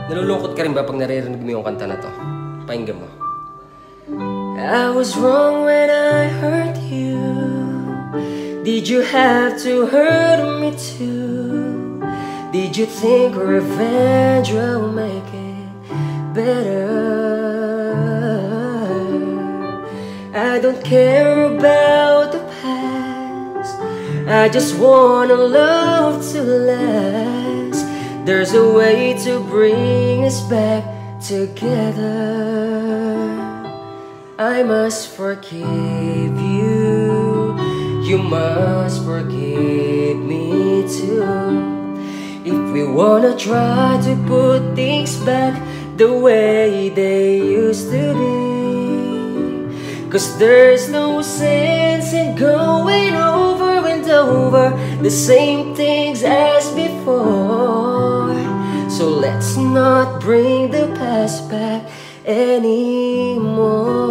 Nalulungkot ka rin ba pag naririnig mo yung kanta na to? Pakinggan mo. I was wrong when I hurt you. Did you have to hurt me too? Did you think revenge will make it better? I don't care about the past, I just want a love to last. There's a way to bring us back together. I must forgive you, you must forgive me too. If we wanna try to put things back the way they used to be, 'cause there's no sense in going over and over the same things as before. So let's not bring the past back anymore.